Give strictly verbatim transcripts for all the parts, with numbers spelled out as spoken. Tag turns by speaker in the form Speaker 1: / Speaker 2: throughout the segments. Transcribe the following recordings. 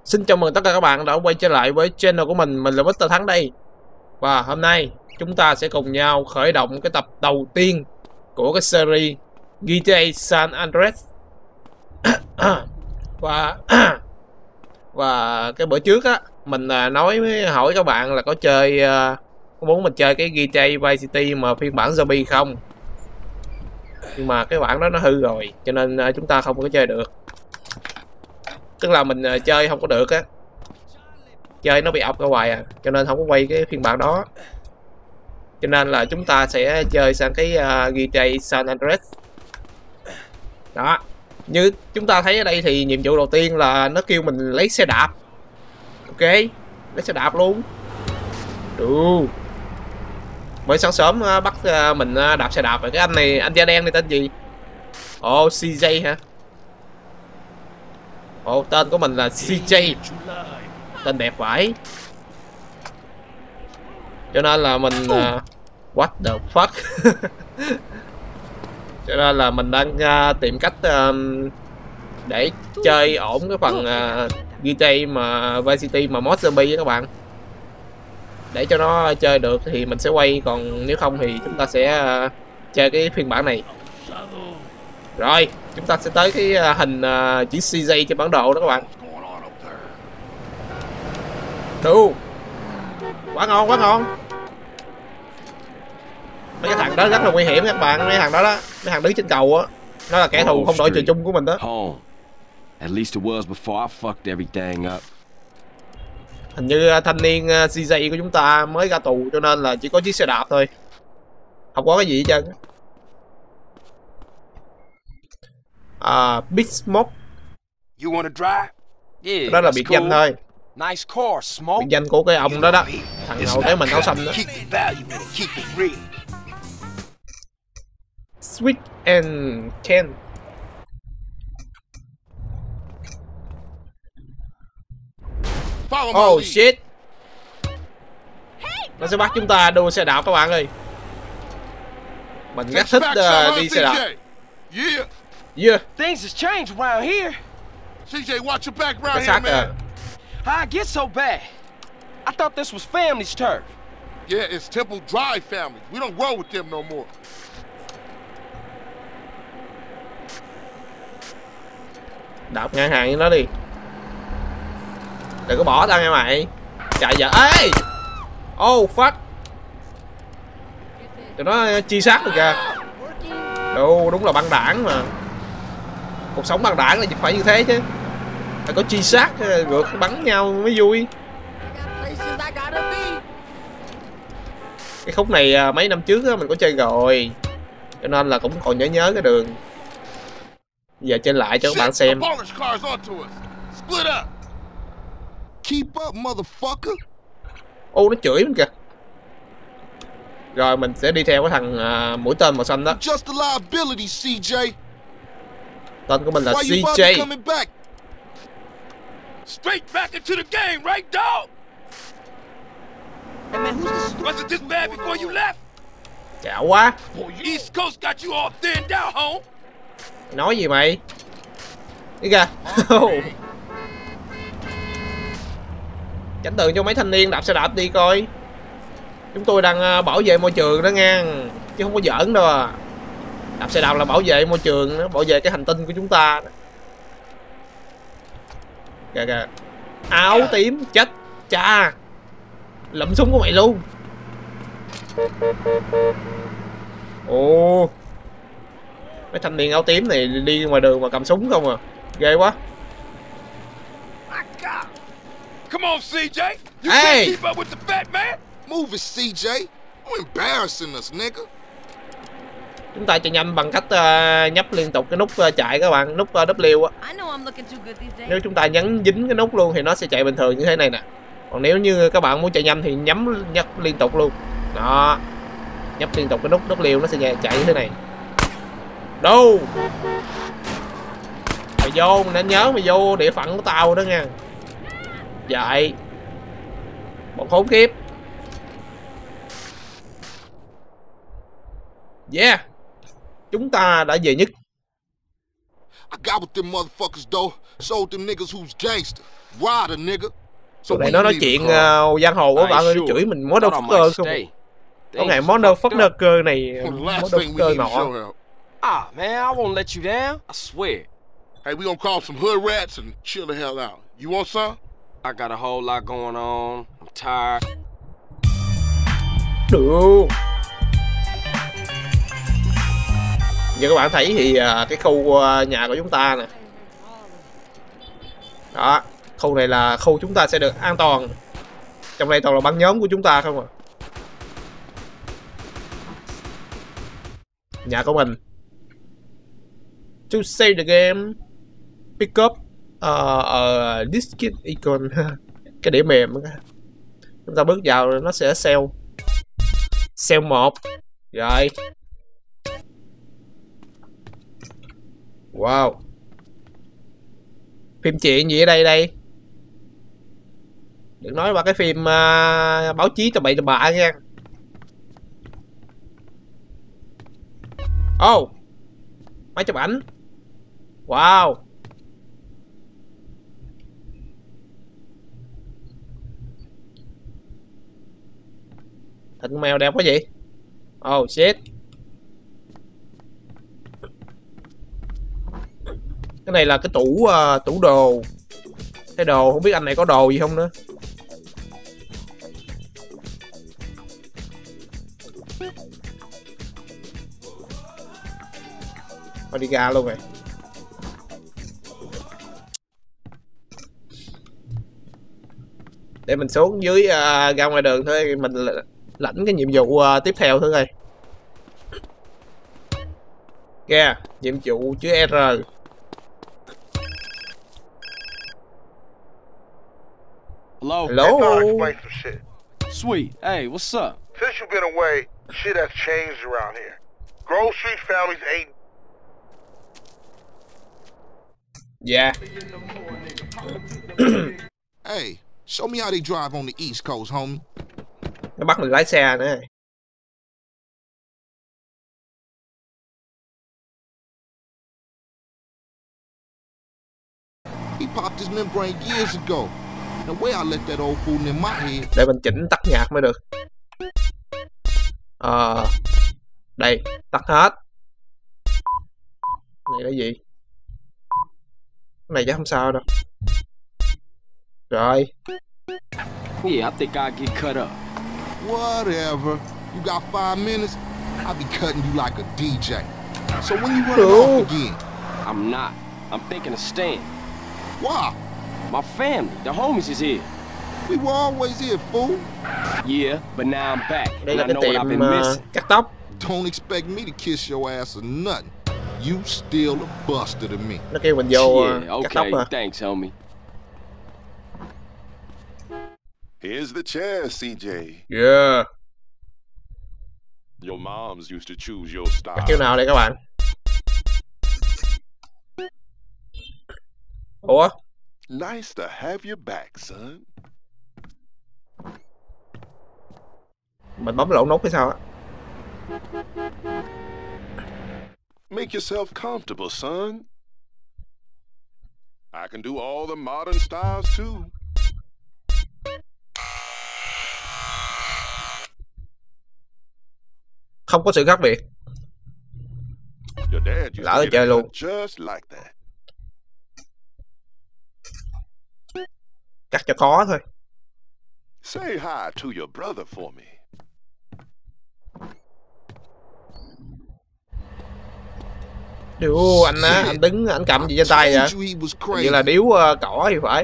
Speaker 1: Xin chào mừng tất cả các bạn đã quay trở lại với channel của mình. Mình là mít tơ Thắng đây. Và hôm nay chúng ta sẽ cùng nhau khởi động cái tập đầu tiên của cái series giê tê a San Andreas. Và Và cái bữa trước á, mình nói với hỏi các bạn là có chơi có muốn mình chơi cái giê tê a Vice City mà phiên bản zombie không. Nhưng mà cái bản đó nó hư rồi, cho nên chúng ta không có chơi được. Tức là mình chơi không có được á, chơi nó bị ọc ra hoài à, cho nên không có quay cái phiên bản đó. Cho nên là chúng ta sẽ chơi sang cái uh, giê tê a San Andreas. Đó, như chúng ta thấy ở đây thì nhiệm vụ đầu tiên là nó kêu mình lấy xe đạp. Ok, lấy xe đạp luôn. Đủ. Mới sáng sớm uh, bắt uh, mình uh, đạp xe đạp rồi. Cái anh này, anh da đen này tên gì? Ồ, oh, xê jay hả? Ồ, oh, tên của mình là xê jay. Tên đẹp vãi. Cho nên là mình uh, what the fuck. Cho nên là mình đang uh, tìm cách uh, để chơi ổn cái phần uh, giê tê a mà Vice City mà mod zombie với các bạn. Để cho nó chơi được thì mình sẽ quay, còn nếu không thì chúng ta sẽ uh, chơi cái phiên bản này. Rồi, chúng ta sẽ tới cái uh, hình uh, chữ xê jay trên bản đồ đó các bạn. Đu. Quá ngon, quá ngon. Mấy cái thằng đó rất là nguy hiểm các bạn. Mấy thằng đó đó, mấy thằng đứng trên cầu á, nó là kẻ thù không đội trời chung của mình đó.
Speaker 2: At least it was before I fucked everything up.
Speaker 1: Hình như thanh niên xê jay của chúng ta mới ra tù, cho nên là chỉ có chiếc xe đạp thôi, không có cái gì hết trơn. À, Big Smoke.
Speaker 3: You wanna drive? Yeah,
Speaker 1: đó là biệt danh thôi.
Speaker 3: Nice car, Smoke.
Speaker 1: Biệt danh của cái ông đó đó, thằng nào cái mình áo xanh đó. Sweet and Ken. Oh shit. Nó sẽ bắt chúng ta đua xe đạp các bạn ơi. Mình rất thích uh, đi xe đạp.
Speaker 3: Yeah.
Speaker 1: Yeah.
Speaker 4: Things has changed around here.
Speaker 3: xê jay, watch your back around
Speaker 1: Cái
Speaker 3: here,
Speaker 1: xác
Speaker 3: man.
Speaker 1: à.
Speaker 4: How I get so bad? I thought this was family's turf.
Speaker 3: Yeah, it's Temple Drive family. We don't roll with them no more.
Speaker 1: Đạp ngang hàng với nó đi. Đừng có bỏ tao nha mày. Chạy giờ. Ê. Oh fuck. Tụi nó chi sát được kìa. Đâu, đúng là băng đảng mà. Cuộc sống băng đảng là phải như thế chứ. Phải có chi sát ngược bắn nhau mới vui. Cái khúc này mấy năm trước mình có chơi rồi, cho nên là cũng còn nhớ nhớ cái đường. Giờ chơi lại cho các bạn xem. Ô, nó chửi mình kìa. Rồi mình sẽ đi theo cái thằng uh, mũi tên màu xanh đó. Tên của mình là xê jay.
Speaker 3: Straight back into the game, right, dog? Hey man, wasn't this bad before you left?
Speaker 1: Chảo quá.
Speaker 3: East Coast got you all thinned out, home.
Speaker 1: Nói gì mày? Đi kìa. Tránh đường cho mấy thanh niên đạp xe đạp đi coi. Chúng tôi đang bảo vệ môi trường đó nha, chứ không có giỡn đâu à. Đạp xe đạp là bảo vệ môi trường, nó bảo vệ cái hành tinh của chúng ta. Kìa kìa. Áo tím chết cha. Lụm súng của mày luôn. Ồ. Mấy thanh niên áo tím này đi ngoài đường mà cầm súng không à. Ghê quá.
Speaker 3: Come on, xê jay. You
Speaker 1: hey.
Speaker 3: can't keep up with the fat man.
Speaker 5: Move it, xê jay. You're embarrassing us, nigga.
Speaker 1: Chúng ta chạy nhanh bằng cách uh, nhấp liên tục cái nút uh, chạy các bạn, nút uh, W á. Nếu chúng ta nhấn dính cái nút luôn thì nó sẽ chạy bình thường như thế này nè. Còn nếu như các bạn muốn chạy nhanh thì nhắm nhấp liên tục luôn. Đó. Nhấp liên tục cái nút W nó sẽ chạy như thế này. Đâu. Mày vô, mày nên nhớ mày vô địa phận của tao đó nha. Vậy. Bọn khốn kiếp. Yeah. Chúng ta đã về nhất.
Speaker 3: I
Speaker 5: got with them motherfuckers though. Sold them niggas who's gangster. Rider, nigga. So
Speaker 1: Tụi này nó nói chuyện uh, giang hồ của bạn ơi, chửi mình motherfucker không? Có ngày motherfucker này, motherfucker nọ.
Speaker 4: Ah, man, I won't let you down. I swear.
Speaker 3: Hey, we gonna call some hood rats and chill the hell out. You want some?
Speaker 4: I got a whole lot going on. I'm tired.
Speaker 1: Được. Như các bạn thấy thì uh, cái khu uh, nhà của chúng ta nè. Đó, khu này là khu chúng ta sẽ được an toàn. Trong đây toàn là băng nhóm của chúng ta không à. Nhà của mình. To save the game, pick up uh, uh, diskit icon. Cái đĩa mềm. Chúng ta bước vào nó sẽ sell. Sell một. Rồi. Wow. Phim chuyện gì ở đây đây? Đừng nói ba cái phim uh, báo chí tầm bậy tầm bạ nha. Oh, máy chụp ảnh. Wow. Thịt mèo đẹp quá vậy. Oh shit. Cái này là cái tủ uh, tủ đồ. Cái đồ không biết anh này có đồ gì không nữa. Thôi đi ra luôn rồi. Để mình xuống dưới uh, ra ngoài đường thôi, mình lãnh cái nhiệm vụ uh, tiếp theo thôi coi. Kìa, nhiệm vụ chữ R.
Speaker 4: Hello?
Speaker 1: Hello?
Speaker 6: Hey, I'll explain some shit.
Speaker 4: Sweet. Hey, what's up?
Speaker 6: Since you've been away, shit has changed around here. Grove Street families ain't...
Speaker 1: Yeah.
Speaker 5: Hey, show me how they drive on the East Coast, homie.
Speaker 1: Nó bắt mình lái xe nữa.
Speaker 5: He popped his membrane years ago. The way I let that old fool in my head.
Speaker 1: Để mình chỉnh tắt nhạc mới được. Ờ, à, đây, tắt hết. Này là gì? Cái này chắc không sao đâu. Rồi.
Speaker 4: Yeah, I think I'll get cut up.
Speaker 5: Whatever. You got five minutes? I'll be cutting you like a D J. So when you running off again?
Speaker 4: I'm not. I'm thinking of staying.
Speaker 5: Why?
Speaker 4: My family, the homies is here.
Speaker 5: We were always here, fool.
Speaker 4: Yeah, but now I'm back.
Speaker 1: Đây
Speaker 4: And
Speaker 1: là
Speaker 4: I
Speaker 1: cái
Speaker 4: know what I've
Speaker 1: tiệm
Speaker 4: been
Speaker 1: uh,
Speaker 4: missing.
Speaker 1: cắt tóc.
Speaker 5: Don't expect me to kiss your ass or nothing. You still a buster to me.
Speaker 1: Nó kêu mình vô uh,
Speaker 4: Yeah,
Speaker 1: cắt tóc
Speaker 4: okay,
Speaker 1: à.
Speaker 4: thanks, homie.
Speaker 7: Here's the chair, C J.
Speaker 1: Yeah.
Speaker 7: Your moms used to choose your style.
Speaker 1: Cắt kiểu nào đây các bạn? Ủa?
Speaker 7: Nice to have you back, son.
Speaker 1: Mình bấm lộn nút hay sao á?
Speaker 7: Make yourself comfortable, son. I can do all the modern styles too.
Speaker 1: Không có sự khác biệt.
Speaker 7: Your dad used
Speaker 1: Lỡ
Speaker 7: to get
Speaker 1: chơi
Speaker 7: it
Speaker 1: luôn.
Speaker 7: cut just like that.
Speaker 1: Cắt cho khó thôi.
Speaker 7: Say hi to your brother for me.
Speaker 1: Điều anh á, anh đứng anh cầm gì trên tay vậy? Như là điếu uh, cỏ thì phải.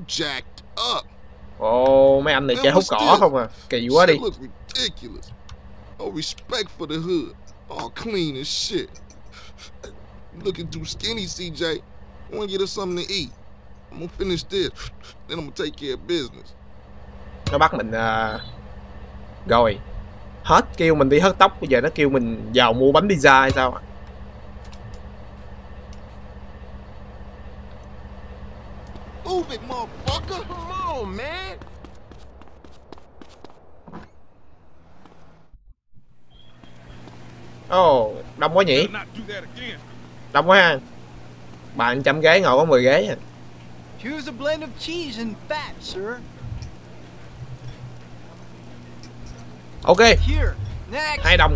Speaker 1: Ồ, mấy anh này chơi hút cỏ không à? Kỳ quá đi.
Speaker 5: Oh, respect for the hood. All clean as shit. Looking too skinny, C J. I wanna get us something to eat. I'm gonna finish this, then I'm gonna take care of business.
Speaker 1: Nó bắt mình uh... rồi. Hết kêu mình đi hớt tóc, bây giờ nó kêu mình vào mua bánh pizza hay sao ạ?
Speaker 5: Move it, motherfucker.
Speaker 4: Come on, man.
Speaker 1: Ồ, oh, đông quá nhỉ? Đông quá ha. Bạn trăm ghế ngồi có mười ghế à.
Speaker 8: Choose a blend of cheese and fat, sir.
Speaker 1: Ok,
Speaker 8: Here, next.
Speaker 1: hai đồng.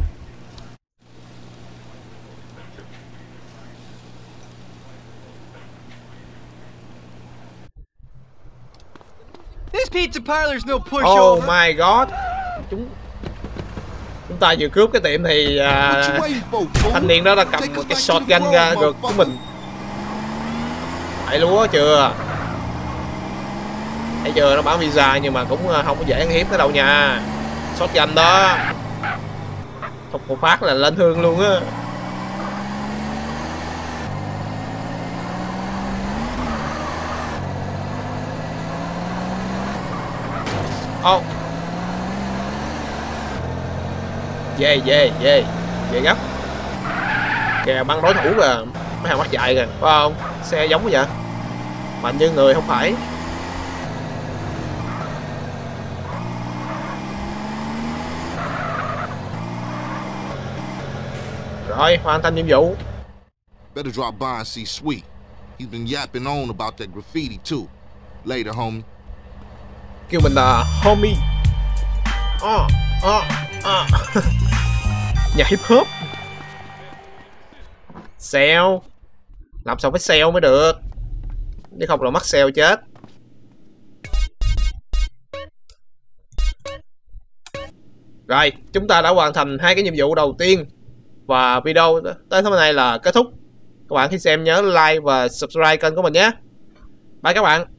Speaker 8: This pizza parlor's no
Speaker 1: Oh
Speaker 8: pushover.
Speaker 1: my god. Chúng Chúng ta vừa cướp cái tiệm thì à,
Speaker 5: What you waiting for, fool?
Speaker 1: thanh niên đó đã cầm
Speaker 5: Take
Speaker 1: một
Speaker 5: us
Speaker 1: cái
Speaker 5: back to the
Speaker 1: shotgun ra
Speaker 5: road,
Speaker 1: rồi của
Speaker 5: motherfucker.
Speaker 1: mình. Thấy lúa chưa? Thấy chưa, nó bán visa nhưng mà cũng không có dễ ăn hiếp cái đâu nha. Shotgun đó thục một phát là lên hương luôn á. Oh. Về về về về gấp kìa, bắn đối thủ kìa, mấy thằng mắt dại kìa, phải không? Xe giống vậy, mạnh như người không phải. Rồi, hoàn thành nhiệm vụ.
Speaker 5: Better drop by and see Sweet. He's been yapping on about that graffiti too. Later, homie.
Speaker 1: Kêu mình là homie. Oh, oh, oh. Nhà hip hop. Sale. Làm sao phải sale mới được, nếu không là mắc sale chết. Rồi, chúng ta đã hoàn thành hai cái nhiệm vụ đầu tiên. Và video tới thế này là kết thúc. Các bạn khi xem nhớ like và subscribe kênh của mình nhé. Bye các bạn.